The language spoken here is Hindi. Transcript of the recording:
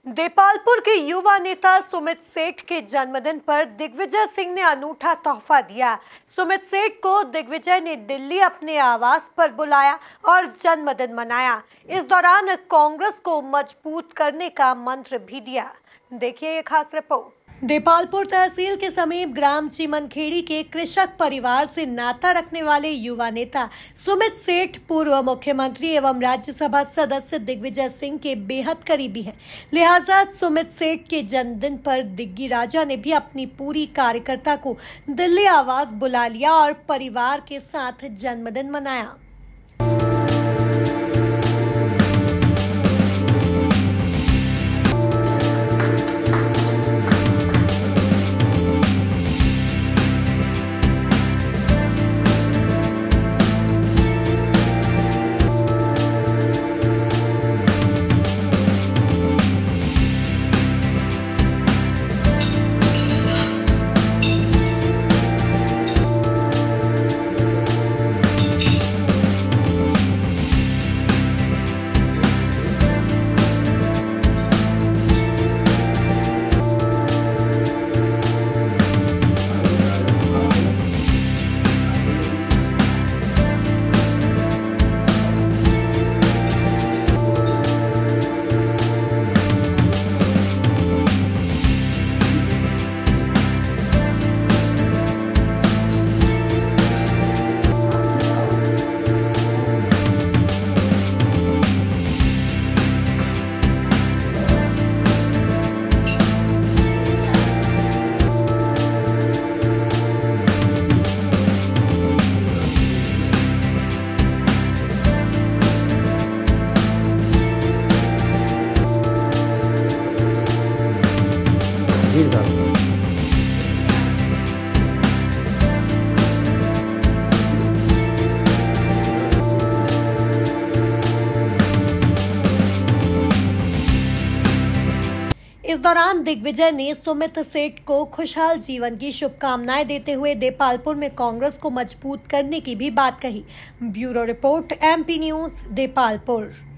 देपालपुर के युवा नेता सुमित सेठ के जन्मदिन पर दिग्विजय सिंह ने अनूठा तोहफा दिया। सुमित सेठ को दिग्विजय ने दिल्ली अपने आवास पर बुलाया और जन्मदिन मनाया। इस दौरान कांग्रेस को मजबूत करने का मंत्र भी दिया। देखिए ये खास रिपोर्ट। देपालपुर तहसील के समीप ग्राम चिमनखेड़ी के कृषक परिवार से नाता रखने वाले युवा नेता सुमित सेठ पूर्व मुख्यमंत्री एवं राज्यसभा सदस्य दिग्विजय सिंह के बेहद करीबी हैं। लिहाजा सुमित सेठ के जन्मदिन पर दिग्गी राजा ने भी अपनी पूरी कार्यकर्ता को दिल्ली आवास बुला लिया और परिवार के साथ जन्मदिन मनाया। जी साहब। इस दौरान दिग्विजय ने सुमित सेठ को खुशहाल जीवन की शुभकामनाएं देते हुए देपालपुर में कांग्रेस को मजबूत करने की भी बात कही। Bureau report, MP news, Depalpur.